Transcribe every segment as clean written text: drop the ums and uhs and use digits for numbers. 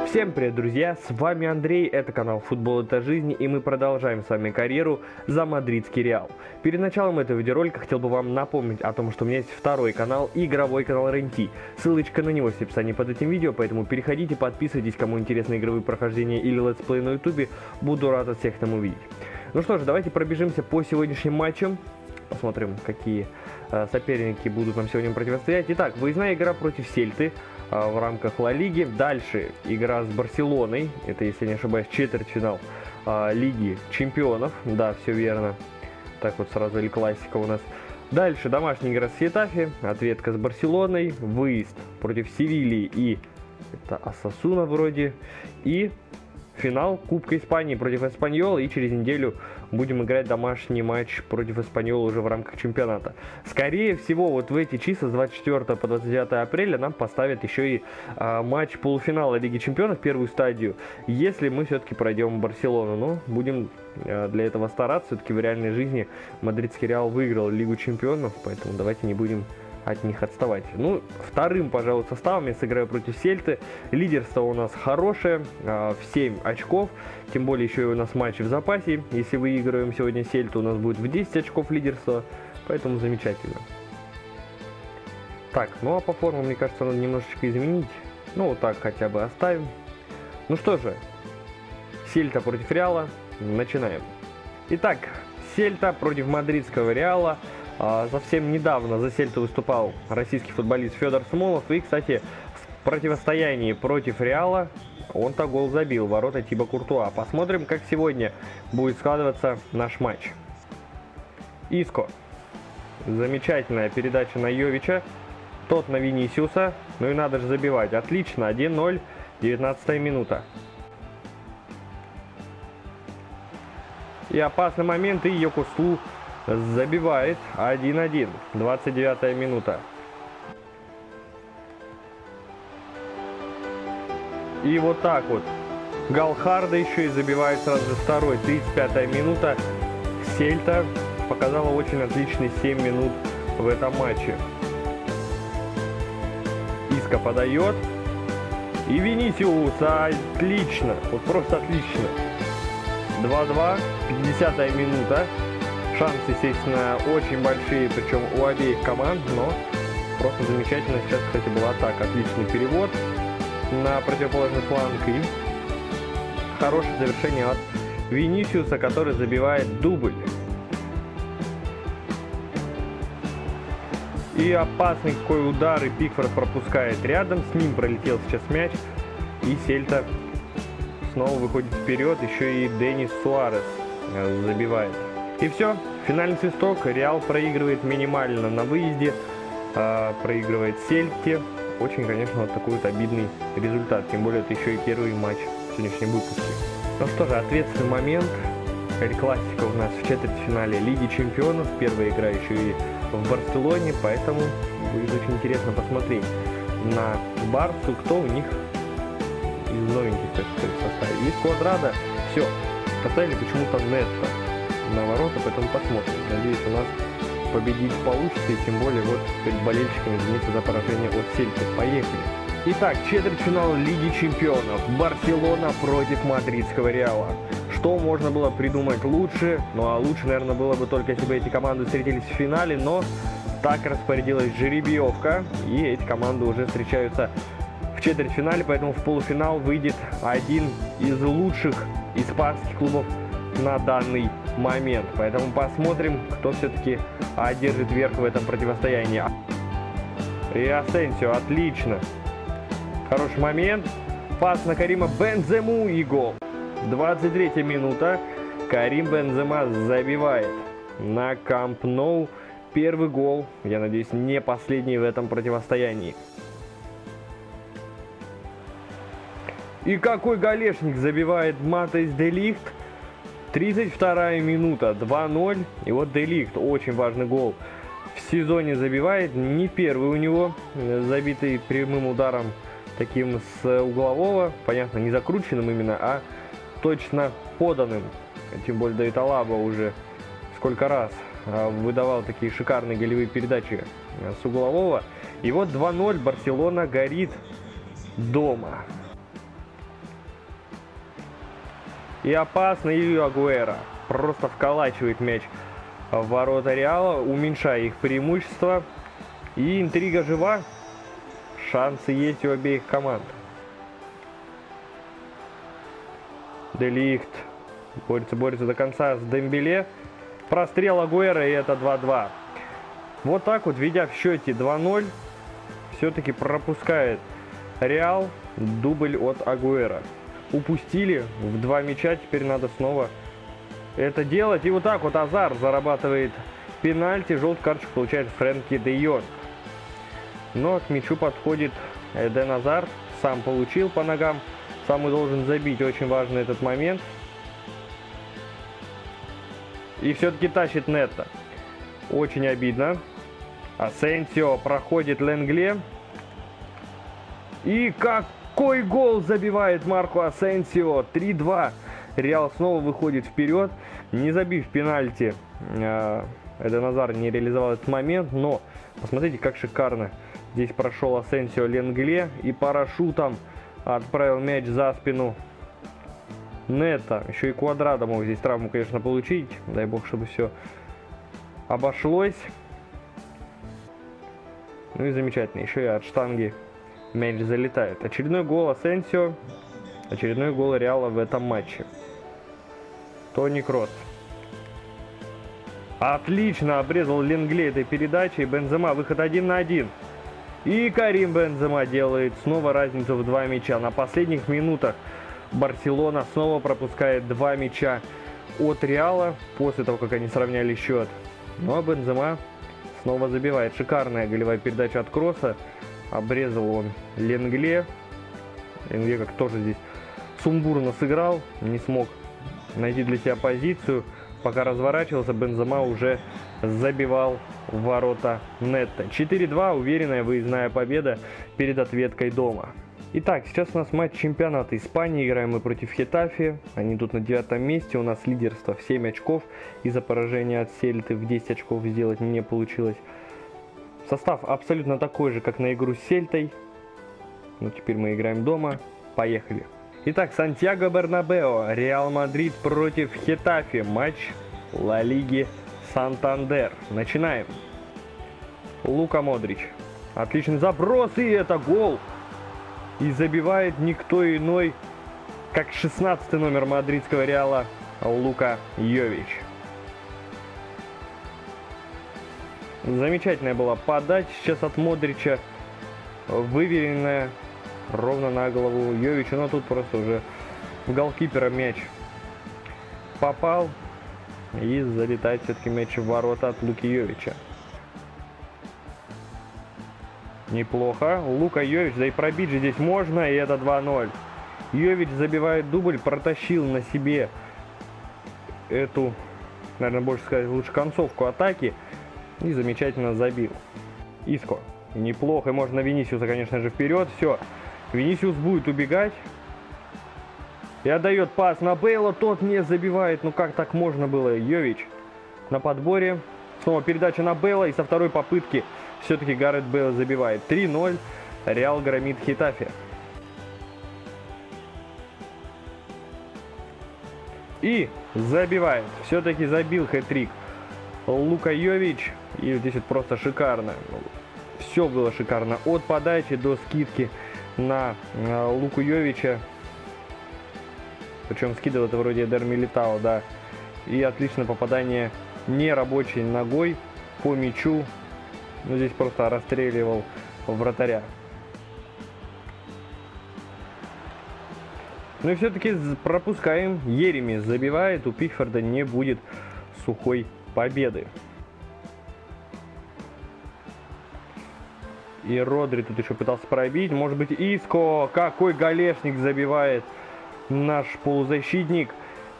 Всем привет, друзья, с вами Андрей, это канал Футбол это жизнь, и мы продолжаем с вами карьеру за мадридский Реал. Перед началом этого видеоролика хотел бы вам напомнить о том, что у меня есть второй канал, игровой канал РНТ. Ссылочка на него есть в описании под этим видео, поэтому переходите, подписывайтесь, кому интересны игровые прохождения или летсплей на ютубе, буду рад всех там увидеть. Ну что ж, давайте пробежимся по сегодняшним матчам, посмотрим, какие соперники будут нам сегодня противостоять. Итак, выездная игра против Сельты в рамках Ла Лиги. Дальше игра с Барселоной. Это, если не ошибаюсь, четвертьфинал Лиги Чемпионов. Да, все верно. Так вот сразу Эль Классика у нас. Дальше домашняя игра с Хетафе. Ответка с Барселоной. Выезд против Севильи и это Осасуна вроде. И финал Кубка Испании против Эспаньола. И через неделю будем играть домашний матч против Эспаньола уже в рамках чемпионата. Скорее всего, вот в эти числа с 24 по 29 апреля нам поставят еще и матч полуфинала Лиги Чемпионов, первую стадию, если мы все-таки пройдем Барселону. Но будем для этого стараться. Все-таки в реальной жизни мадридский Реал выиграл Лигу Чемпионов, поэтому давайте не будем от них отставать. Ну, вторым, пожалуй, составом я сыграю против Сельты. Лидерство у нас хорошее, в 7 очков. Тем более еще и у нас матчи в запасе. Если выигрываем сегодня Сельту, у нас будет в 10 очков лидерства. Поэтому замечательно. Так, ну а по форму, мне кажется, надо немножечко изменить. Ну, вот так хотя бы оставим. Ну что же, Сельта против Реала. Начинаем. Итак, Сельта против мадридского Реала. Совсем недавно за Сельту выступал российский футболист Федор Смолов. И, кстати, в противостоянии против Реала он-то гол забил, ворота Тибо Куртуа. Посмотрим, как сегодня будет складываться наш матч. Иско. Замечательная передача на Йовича. Тот на Винисиуса. Ну и надо же забивать. Отлично. 1-0. 19 минута. И опасный момент. И Йокуслу забивает. 1-1. 29 минута. И вот так вот Галхарда еще и забивает сразу же второй. 35 минута. Сельта показала очень отличные 7 минут в этом матче. Иско подает. И Винисиус. Отлично. Вот просто отлично. 2-2. 50 минута. Шансы, естественно, очень большие, причем у обеих команд, но просто замечательно. Сейчас, кстати, была атака. Отличный перевод на противоположный фланг и хорошее завершение от Винисиуса, который забивает дубль. И опасный какой удар, и Пикфорд пропускает рядом, с ним пролетел сейчас мяч, и Сельта снова выходит вперед, еще и Денис Суарес забивает. И все, финальный свисток. Реал проигрывает минимально на выезде, проигрывает Сельте. Очень, конечно, вот такой вот обидный результат. Тем более, это еще и первый матч в сегодняшнем выпуске. Ну что же, ответственный момент. Эль Классика у нас в четвертьфинале Лиги Чемпионов. Первая игра еще и в Барселоне. Поэтому будет очень интересно посмотреть на Барсу, кто у них из новеньких, так сказать, в составе. Есть Квадрада. Все. Поставили почему-то Нетто на ворота, поэтому посмотрим. Надеюсь, у нас победить получится, и тем более вот перед болельщиками извиниться за поражение от Сельты. Поехали. Итак, четвертьфинал Лиги Чемпионов. Барселона против мадридского Реала. Что можно было придумать лучше? Ну а лучше, наверное, было бы только, если бы эти команды встретились в финале, но так распорядилась жеребьевка, и эти команды уже встречаются в четвертьфинале, поэтому в полуфинал выйдет один из лучших испанских клубов на данный момент. Поэтому посмотрим, кто все-таки одержит верх в этом противостоянии. И Асенсио, отлично. Хороший момент. Пас на Карима Бензему и гол. 23 минута. Карим Бензема забивает на Камп Ноу. Первый гол, я надеюсь, не последний в этом противостоянии. И какой голешник забивает Матейс де Лихт. 32 минута, 2-0. И вот де Лихт, очень важный гол в сезоне забивает. Не первый у него, забитый прямым ударом, таким с углового. Понятно, не закрученным именно, а точно поданным. Тем более Давид Алаба уже сколько раз выдавал такие шикарные голевые передачи с углового. И вот 2-0, Барселона горит дома. И опасно, и Агуэро просто вколачивает мяч в ворота Реала, уменьшая их преимущество. И интрига жива. Шансы есть у обеих команд. Де Лихт борется до конца с Дембеле. Прострел Агуэро, и это 2-2. Вот так вот, ведя в счете 2-0, все-таки пропускает Реал дубль от Агуэро. Упустили в 2 мяча, теперь надо снова это делать. И вот так вот Азар зарабатывает пенальти. Желтую карточку получает Фрэнки де Йонг. Но к мячу подходит Эден Азар. Сам получил по ногам. Сам и должен забить. Очень важный этот момент. И все-таки тащит Нетто. Очень обидно. Асенсио проходит Ленгле. И какой гол забивает Марко Асенсио. 3-2. Реал снова выходит вперед. Не забив пенальти, Эден Азар не реализовал этот момент. Но посмотрите, как шикарно здесь прошел Асенсио Ленгле. И парашютом отправил мяч за спину Нетто. Еще и Квадрадо мог здесь травму, конечно, получить. Дай бог, чтобы все обошлось. Ну и замечательно. Еще и от штанги мяч залетает. Очередной гол Асенсио. Очередной гол Реала в этом матче. Тони Кросс. Отлично обрезал Ленгле этой передачей. Бензема выход 1 на 1. И Карим Бензема делает снова разницу в 2 мяча. На последних минутах Барселона снова пропускает 2 мяча от Реала. После того, как они сравняли счет. Но Бензема снова забивает. Шикарная голевая передача от Кросса. Обрезал он Ленгле. Ленгле как тоже здесь сумбурно сыграл. Не смог найти для себя позицию. Пока разворачивался, Бензема уже забивал в ворота Нетто. 4-2. Уверенная выездная победа перед ответкой дома. Итак, сейчас у нас матч чемпионата Испании. Играем мы против Хетафи. Они тут на 9-м месте. У нас лидерство в 7 очков. Из-за поражения от Сельты в 10 очков сделать не получилось. Состав абсолютно такой же, как на игру с Сельтой. Но теперь мы играем дома. Поехали. Итак, Сантьяго Бернабео. Реал Мадрид против Хетафи. Матч Ла Лиги Сантандер. Начинаем. Лука Модрич. Отличный заброс, и это гол. И забивает никто иной, как 16-й номер мадридского Реала Лука Йович. Замечательная была подача сейчас от Модрича. Выверенная ровно на голову Йовича. Но тут просто уже в голкипера мяч попал. И залетает все-таки мяч в ворота от Луки Йовича. Неплохо. Лука Йович, да и пробить же здесь можно. И это 2-0. Йович забивает дубль. Протащил на себе эту, наверное, больше сказать, лучше концовку атаки. И замечательно забил. Иско. Неплохо. Можно Винисиуса, конечно же, вперед. Все. Винисиус будет убегать. И отдает пас на Бейла. Тот не забивает. Ну как так можно было? Йович на подборе. Снова передача на Бейла. И со второй попытки все-таки Гаррет Бейл забивает. 3-0. Реал громит Хетафи. И забивает. Все-таки забил хэт-трик Лука Йович. И здесь вот просто шикарно. Все было шикарно. От подачи до скидки на Луку Йовича. Причем скидывал это вроде Эдер Милитао, да. И отличное попадание нерабочей ногой по мячу. Ну, здесь просто расстреливал вратаря. Ну и все-таки пропускаем. Ереми забивает. У Пикфорда не будет сухой победы. И Родри тут еще пытался пробить. Может быть, Иско. Какой голешник забивает наш полузащитник.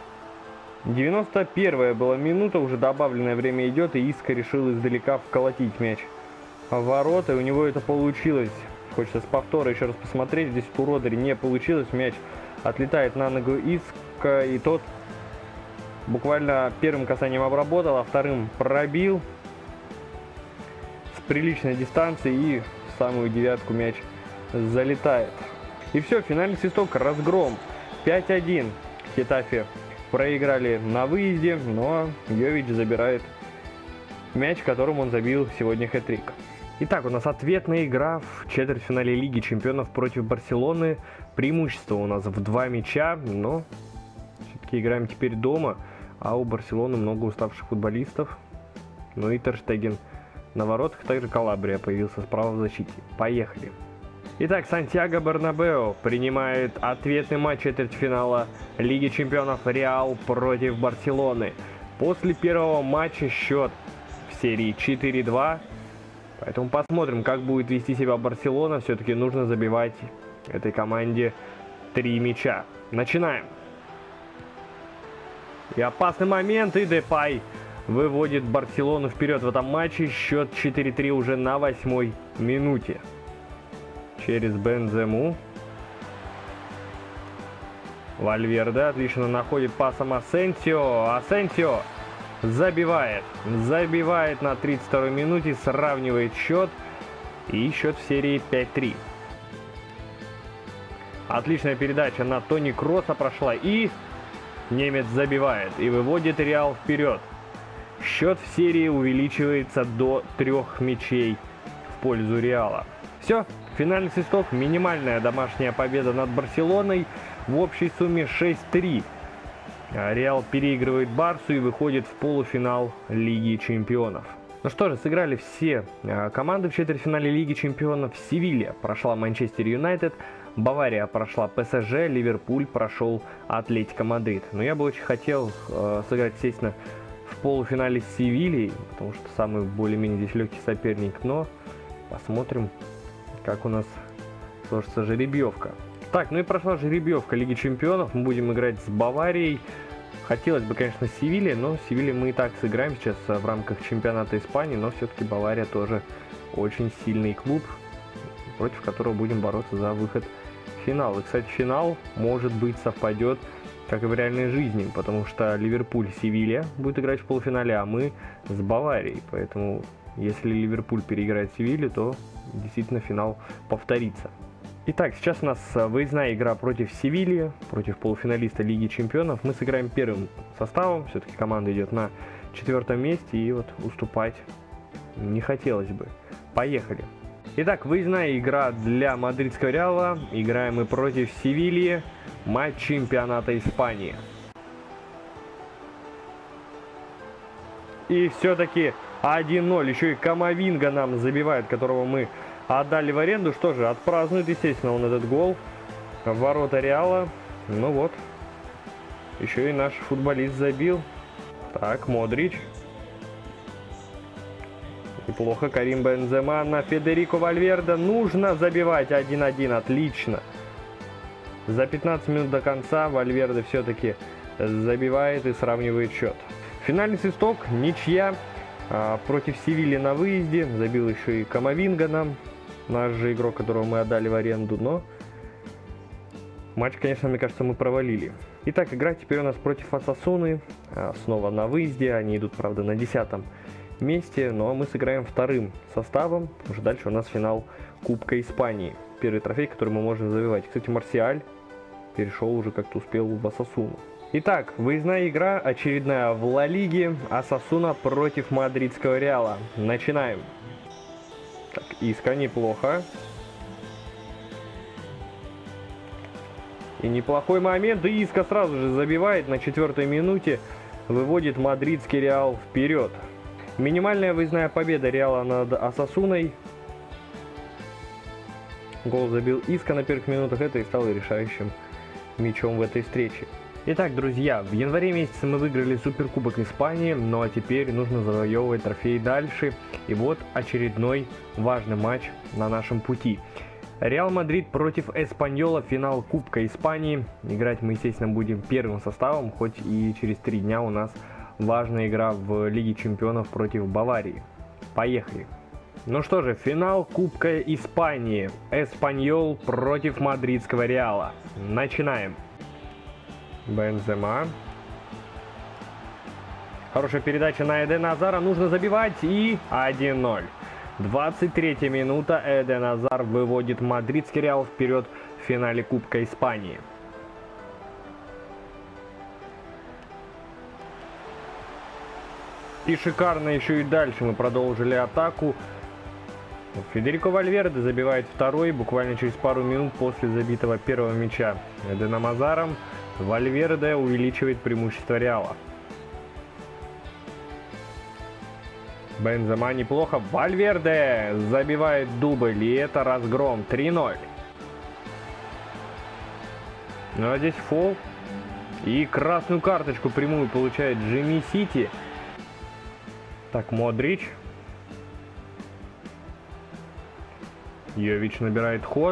91-я была минута. Уже добавленное время идет. И Иско решил издалека вколотить мяч в ворота. И у него это получилось. Хочется с повтора еще раз посмотреть. Здесь у Родри не получилось. Мяч отлетает на ногу Иско. И тот буквально первым касанием обработал, а вторым пробил с приличной дистанции. И в самую девятку мяч залетает. И все, финальный свисток, разгром. 5-1. Хетафи проиграли на выезде, но Йович забирает мяч, которым он забил сегодня хэт-трик. Итак, у нас ответная игра в четвертьфинале Лиги Чемпионов против Барселоны. Преимущество у нас в 2 мяча, но все-таки играем теперь дома, а у Барселоны много уставших футболистов. Ну и Тер Штеген на воротах, также Калабрия появился справа в защите. Поехали. Итак, Сантьяго Бернабеу принимает ответный матч четвертьфинала Лиги Чемпионов Реал против Барселоны. После первого матча счет в серии 4-2. Поэтому посмотрим, как будет вести себя Барселона. Все-таки нужно забивать этой команде 3 мяча. Начинаем. И опасный момент, и Депай выводит Барселону вперед в этом матче. Счет 4-3 уже на 8-й минуте. Через Бензему. Вальверде отлично находит пасом Асенсио. Асенсио забивает на 32-й минуте, сравнивает счет, и счет в серии 5-3. Отличная передача на Тони Кросса прошла, и немец забивает и выводит Реал вперед. Счет в серии увеличивается до 3 мячей в пользу Реала. Все, финальный свисток, минимальная домашняя победа над Барселоной в общей сумме 6-3. Реал переигрывает Барсу и выходит в полуфинал Лиги Чемпионов. Ну что же, сыграли все команды в четвертьфинале Лиги Чемпионов. Севилья прошла Манчестер Юнайтед, Бавария прошла ПСЖ, Ливерпуль прошел Атлетико Мадрид. Но я бы очень хотел сыграть, естественно, в полуфинале с Севильей, потому что самый более-менее здесь легкий соперник. Но посмотрим, как у нас сложится жеребьевка. Так, ну и прошла жеребьевка Лиги Чемпионов. Мы будем играть с Баварией. Хотелось бы, конечно, с Севильей, но с Севильей мы и так сыграем сейчас в рамках чемпионата Испании. Но все-таки Бавария тоже очень сильный клуб, против которого будем бороться за выход в финал. И, кстати, финал, может быть, совпадет, как и в реальной жизни, потому что Ливерпуль-Севилья будет играть в полуфинале, а мы с Баварией. Поэтому, если Ливерпуль переиграет Севилью, то действительно финал повторится. Итак, сейчас у нас выездная игра против Севильи, против полуфиналиста Лиги Чемпионов. Мы сыграем первым составом, все-таки команда идет на 4-м месте, и вот уступать не хотелось бы. Поехали. Итак, выездная игра для мадридского Реала. Играем мы против Севильи, матч чемпионата Испании. И все-таки 1-0, еще и Камавинга нам забивает, которого мы отдали в аренду. Что же, отпразднует, естественно, он этот гол в ворота Реала. Ну вот, еще и наш футболист забил. Так, Модрич. Неплохо, Карим Бензема на Федерико Вальверде. Нужно забивать 1-1, отлично. За 15 минут до конца Вальверде все-таки забивает и сравнивает счет. Финальный свисток, ничья против Севильи на выезде. Забил еще и Камавинга нам, наш же игрок, которого мы отдали в аренду, но матч, конечно, мне кажется, мы провалили. Итак, игра теперь у нас против Осасуны, снова на выезде, они идут, правда, на 10-м месте, но мы сыграем вторым составом, уже дальше у нас финал Кубка Испании, первый трофей, который мы можем завоевать. Кстати, Марсиаль перешел уже, как-то успел в Осасуну. Итак, выездная игра, очередная в Ла Лиге, Осасуна против мадридского Реала. Начинаем. Так, Иска неплохо. И неплохой момент, и Иска сразу же забивает на 4-й минуте, выводит мадридский Реал вперед. Минимальная выездная победа Реала над Осасуной. Гол забил Иска на первых минутах, это и стало решающим мячом в этой встрече. Итак, друзья, в январе месяце мы выиграли Суперкубок Испании, ну а теперь нужно завоевывать трофеи дальше. И вот очередной важный матч на нашем пути. Реал Мадрид против Эспаньола, финал Кубка Испании. Играть мы, естественно, будем первым составом, хоть и через 3 дня у нас важная игра в Лиге Чемпионов против Баварии. Поехали! Ну что же, финал Кубка Испании. Эспаньол против мадридского Реала. Начинаем. Бензема. Хорошая передача на Эден Азара. Нужно забивать. И 1-0. 23-я минута. Эден Азар выводит мадридский Реал вперед в финале Кубка Испании. И шикарно еще и дальше мы продолжили атаку. Федерико Вальверде забивает второй буквально через пару минут после забитого первого мяча Эденом Азаром. Вальверде увеличивает преимущество Реала. Бензема неплохо. Вальверде забивает дубль, и это разгром. 3-0. Ну а здесь фол. И красную карточку прямую получает Джимми Сити. Так, Модрич. Йович набирает ход.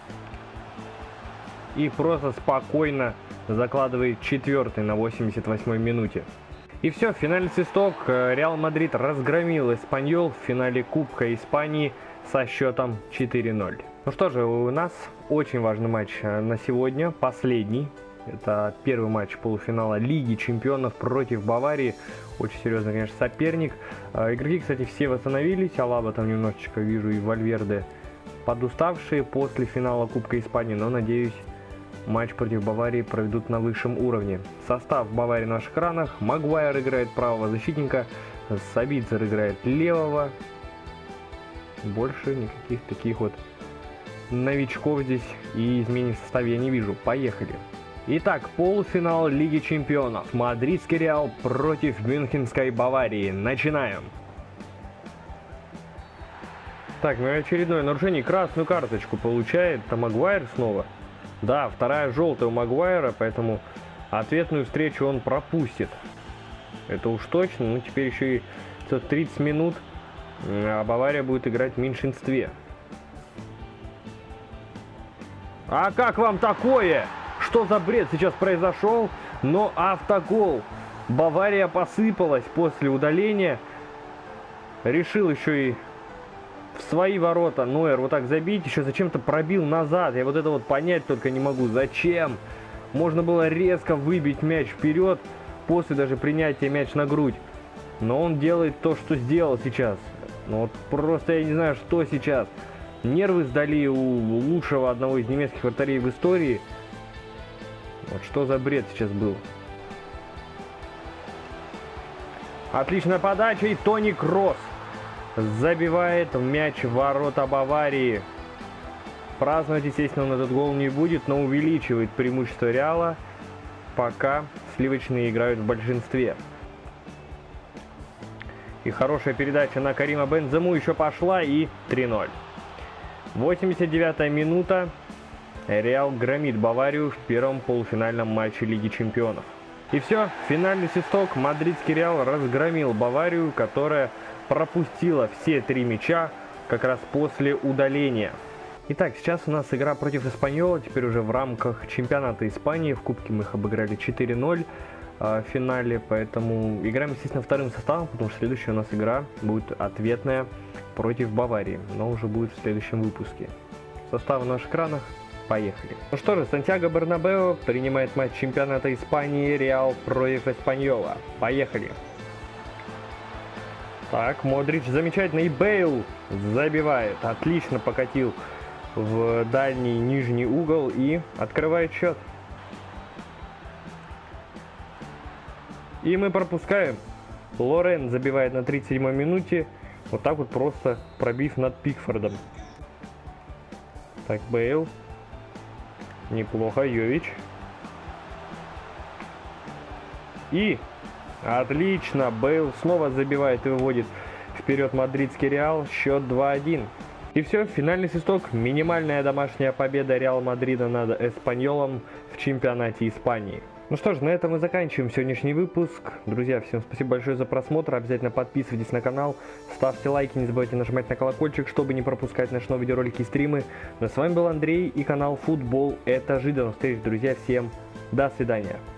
И просто спокойно закладывает четвертый на 88-й минуте. И все, финальный свисток. Реал Мадрид разгромил Эспаньол в финале Кубка Испании со счетом 4-0. Ну что же, у нас очень важный матч на сегодня, последний. Это первый матч полуфинала Лиги Чемпионов против Баварии. Очень серьезный, конечно, соперник. Игроки, кстати, все восстановились. Алаба там немножечко, вижу, и Вальверде подуставшие после финала Кубка Испании. Но, надеюсь, матч против Баварии проведут на высшем уровне. Состав Баварии на наших экранах. Магуайр играет правого защитника. Сабитцер играет левого. Больше никаких таких вот новичков здесь и изменений в составе я не вижу. Поехали. Итак, полуфинал Лиги Чемпионов. Мадридский Реал против Мюнхенской Баварии. Начинаем. Так, ну очередное нарушение. Красную карточку получает Магуайр снова. Да, вторая желтая у Магуайра, поэтому ответную встречу он пропустит. Это уж точно. Ну, теперь еще и 30 минут, а Бавария будет играть в меньшинстве. А как вам такое? Что за бред сейчас произошел? Но автогол. Бавария посыпалась после удаления. Решил еще и в свои ворота Нойер вот так забить. Еще зачем-то пробил назад. Я вот это вот понять только не могу. Зачем? Можно было резко выбить мяч вперед. После даже принятия мяч на грудь. Но он делает то, что сделал сейчас. Ну вот просто я не знаю, что сейчас. Нервы сдали у лучшего одного из немецких вратарей в истории. Вот что за бред сейчас был. Отличная подача, и Тони Кросс забивает мяч в ворота Баварии. Праздновать, естественно, он этот гол не будет, но увеличивает преимущество Реала, пока сливочные играют в большинстве. И хорошая передача на Карима Бензему еще пошла, и 3-0. 89-я минута. Реал громит Баварию в первом полуфинальном матче Лиги Чемпионов. И все, финальный свисток. Мадридский Реал разгромил Баварию, которая пропустила все 3 мяча как раз после удаления. Итак, сейчас у нас игра против Эспаньола, теперь уже в рамках чемпионата Испании. В Кубке мы их обыграли 4-0 в финале, поэтому играем, естественно, вторым составом, потому что следующая у нас игра будет ответная против Баварии, но уже будет в следующем выпуске. Составы на наших экранах. Поехали. Ну что же, Сантьяго Бернабеу принимает матч чемпионата Испании Реал против Эспаньола. Поехали. Так, Модрич замечательно, и Бейл забивает. Отлично покатил в дальний нижний угол и открывает счет. И мы пропускаем. Лорен забивает на 37-й минуте. Вот так вот просто пробив над Пикфордом. Так, Бейл. Неплохо, Йович. И отлично, Бейл снова забивает и выводит вперед мадридский Реал. Счет 2-1. И все, финальный свисток. Минимальная домашняя победа Реал Мадрида над Эспаньолом в чемпионате Испании. Ну что ж, на этом мы заканчиваем сегодняшний выпуск. Друзья, всем спасибо большое за просмотр. Обязательно подписывайтесь на канал, ставьте лайки, не забывайте нажимать на колокольчик, чтобы не пропускать наши новые видеоролики и стримы. Ну, с вами был Андрей и канал Футбол Это Жизнь. До новых встреч, друзья. Всем до свидания.